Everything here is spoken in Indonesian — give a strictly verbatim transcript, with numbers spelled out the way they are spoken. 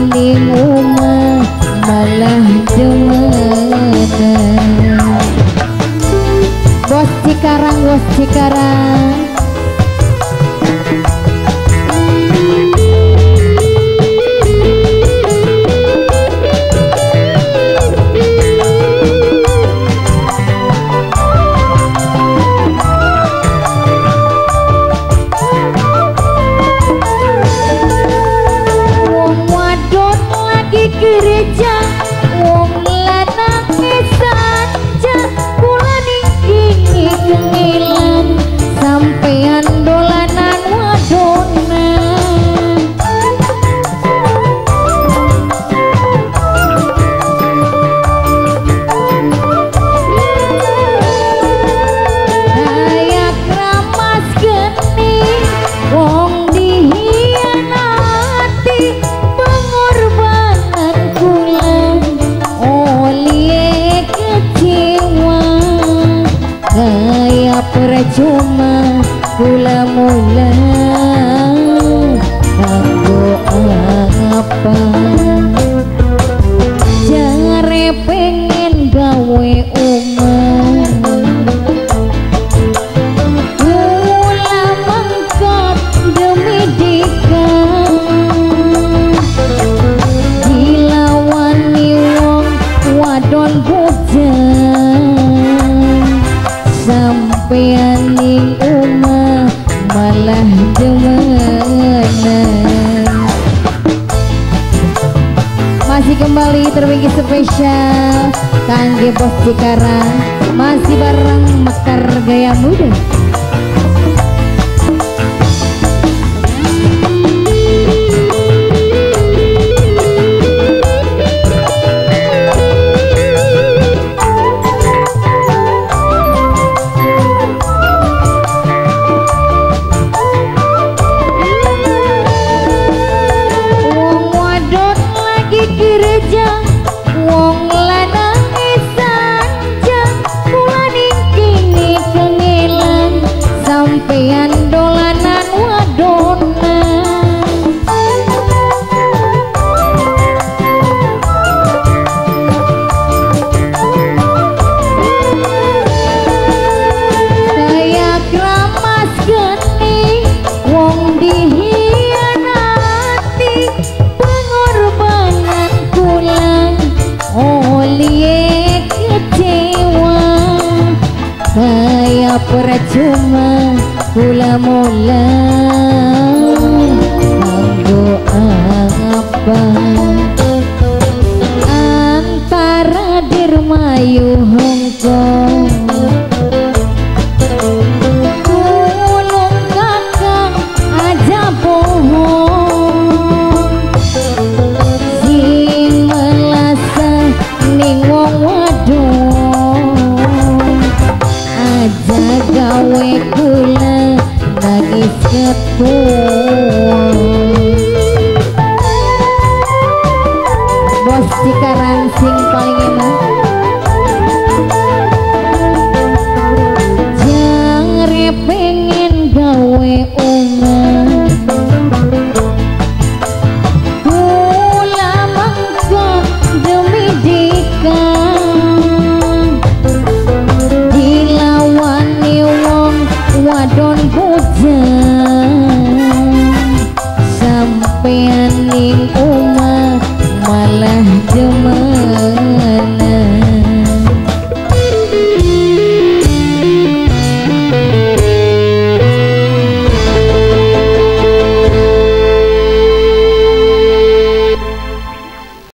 ning omah malah demenan. Bos Cikarang, bos Cikarang. Gereja wong lanang saja kula niki kengilan sampean dolanan wadonan. Daya kramas geni wong dihianati percuma kula mula kanggo apa jare pengen gawe omah kula mangkat demi dikan dilawani wong wadon bujang sampean ning omah malah demenan. Masih kembali terbingki spesial kangge bos Cikarang, masih bareng Mekar Gaya Muda. Gereja wong lanang saja kula niki kengilan sampean dolanan wadonan. Kaya kramas geni wong dihianati pengorbanan olie kecewa kaya percuma kula mula kanggo apa antara Dirmayu Hongkong tulung kakak aja bohong ning wong wadon aja gawe kula nangis ketua. Bos Cikarang sing paling enak.